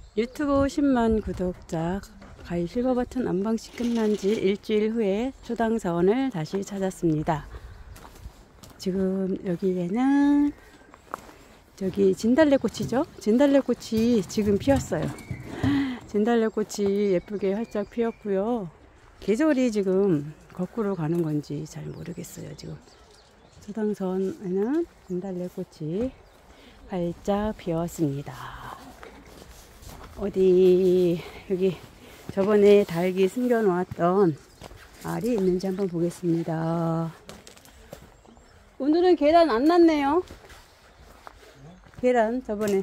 유튜브 10만 구독자 가입 실버 버튼 언방식 끝난 지 일주일 후에 초당서원을 다시 찾았습니다. 지금 여기에는 저기 진달래꽃이죠? 진달래꽃이 지금 피었어요. 진달래꽃이 예쁘게 활짝 피었고요. 계절이 지금 거꾸로 가는 건지 잘 모르겠어요. 지금 초당서원에는 진달래꽃이 활짝 피었습니다. 어디 여기 저번에 달기 숨겨 놓았던 알이 있는지 한번 보겠습니다. 오늘은 계란 안 났네요. 계란 저번에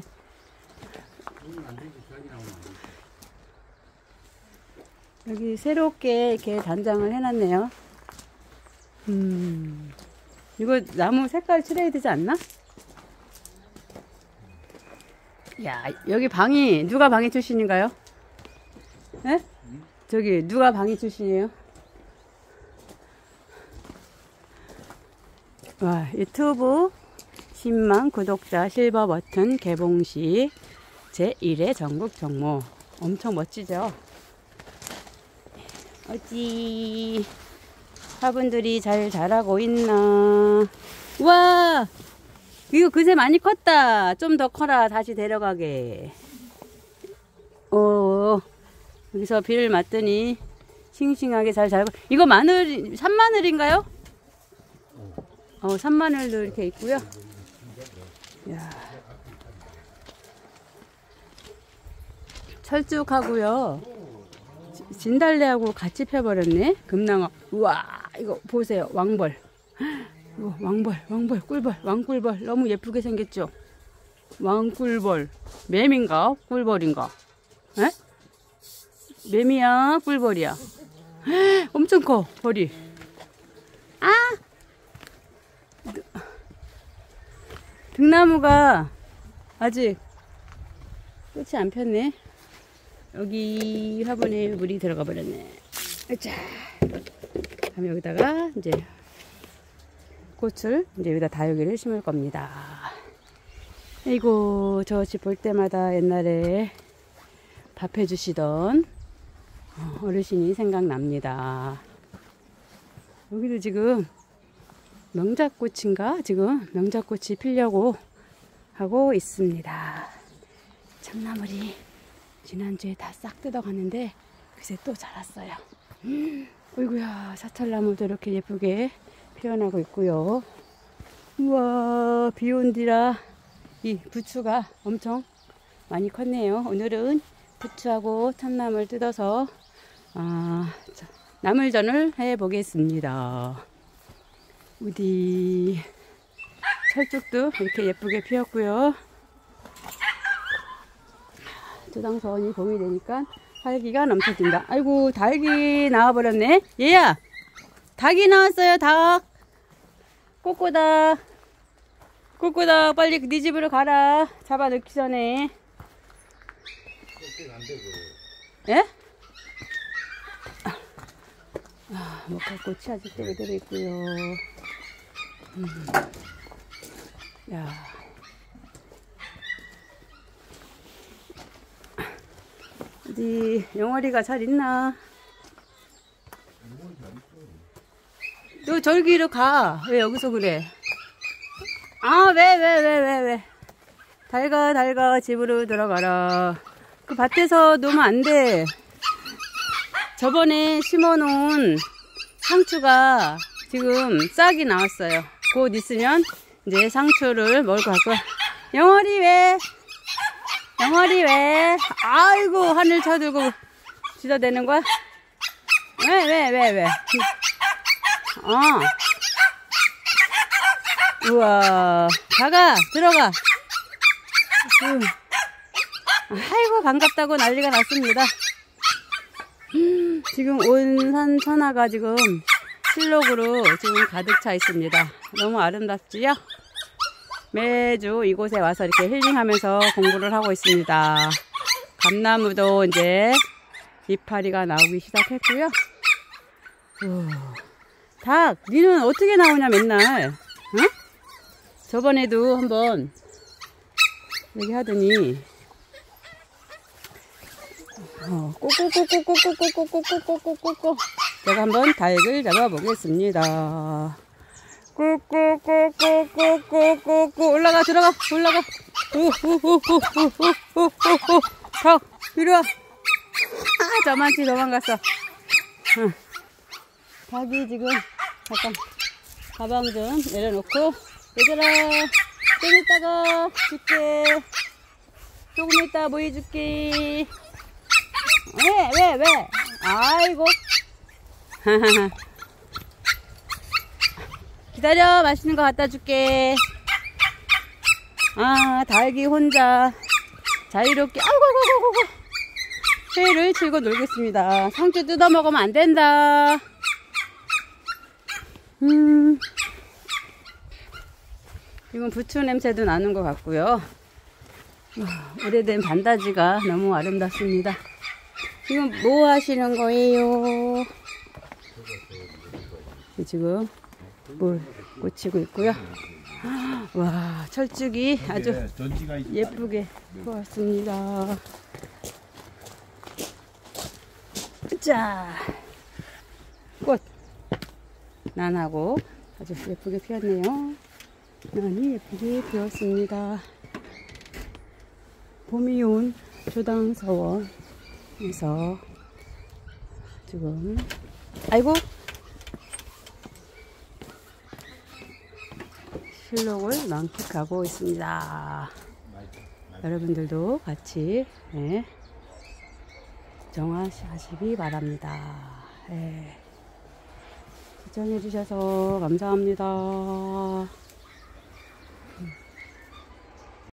여기 새롭게 이렇게 단장을 해놨네요. 이거 나무 색깔 칠해야 되지 않나? 야, 여기 방이 누가 방해 출신인가요? 예? 저기 누가 방해 출신이에요? 와, 유튜브 10만 구독자 실버 버튼 개봉식 제1회 전국 정모. 엄청 멋지죠? 어찌 화분들이 잘 자라고 있나? 우와! 이거 그새 많이 컸다. 좀 더 커라. 다시 데려가게. 여기서 비를 맞더니 싱싱하게 잘 자라고. 이거 마늘, 산마늘인가요? 산마늘도 이렇게 있고요. 이야. 철쭉하고요. 진달래하고 같이 펴버렸네. 금낭어. 우와, 이거 보세요. 왕벌. 이거 왕벌, 꿀벌, 왕꿀벌. 너무 예쁘게 생겼죠? 왕꿀벌. 매미인가? 꿀벌인가? 에? 매미야? 꿀벌이야? 엄청 커, 벌이. 아! 등나무가 아직 꽃이 안 폈네. 여기 화분에 물이 들어가 버렸네. 자, 그럼 여기다가 이제 꽃을 이제 여기다 다육이를 심을 겁니다. 아이고, 저 집 볼 때마다 옛날에 밥 해주시던 어르신이 생각납니다. 여기도 지금 명작꽃인가? 지금 명작꽃이 피려고 하고 있습니다. 참나물이 지난주에 다 싹 뜯어갔는데 그새 또 자랐어요. 어이구야, 사철나무도 이렇게 예쁘게 피어나고 있고요. 우와, 비 온 뒤라 이 부추가 엄청 많이 컸네요. 오늘은 부추하고 참나물 뜯어서 나물전을 해 보겠습니다. 어디 철쭉도 이렇게 예쁘게 피었고요. 초당서원이 봄이 되니까 활기가 넘쳐진다. 아이고, 닭이 나와버렸네. 얘야, 닭이 나왔어요. 닭. 꼬꼬닭. 꼬꼬닭, 빨리 네 집으로 가라. 잡아 넣기 전에. 예? 목화꽃이 아직도 그대로 있고요. 야. 어디 영월이가 잘 있나? 너 저기로 가. 왜 여기서 그래? 왜? 달가 집으로 들어가라. 그 밭에서 놓으면 안 돼. 저번에 심어놓은 상추가 지금 싹이 나왔어요. 곧 있으면 이제 상추를 먹을 것 같고. 영월이 왜? 아이고, 하늘 쳐들고 지저대는 거야? 왜? 우와, 들어가. 아이고, 반갑다고 난리가 났습니다. 지금 온 산 천하가 지금 실록으로 지금 가득 차 있습니다. 너무 아름답지요? 매주 이곳에 와서 이렇게 힐링하면서 공부를 하고 있습니다. 감나무도 이제 이파리가 나오기 시작했고요. 닭, 니는 어떻게 나오냐 맨날? 응? 저번에도 한번 얘기하더니 꼬꼬꼬꼬꼬꼬꼬꼬꼬꼬꼬꼬꼬. 제가 한번 닭을 잡아보겠습니다. 꼬꼬꼬꼬꼬꼬꼬꼬. 올라가, 들어가, 올라가. 닭, 이리 와. 저만치 도망갔어. 닭이 지금, 잠깐, 가방 좀 내려놓고, 얘들아, 좀 이따가 줄게. 조금 이따 뭐 해줄게. 왜? 아이고. 기다려, 맛있는 거 갖다 줄게. 아, 닭이 혼자 자유롭게, 아이고, 회를 치고 놀겠습니다. 상추 뜯어 먹으면 안 된다. 지금 부추 냄새도 나는 것 같고요. 오래된 반다지가 너무 아름답습니다. 지금 뭐 하시는 거예요? 지금 물 꽂히고 있고요. 와, 철쭉이 아주 예쁘게 보았습니다. 자, 꽃 난하고 아주 예쁘게 피었네요. 난이 예쁘게 피었습니다. 봄이 온 조당서원에서 지금 아이고 실록을 만끽하고 있습니다. 여러분들도 같이 정화하시기 바랍니다. 시청해 주셔서 감사합니다.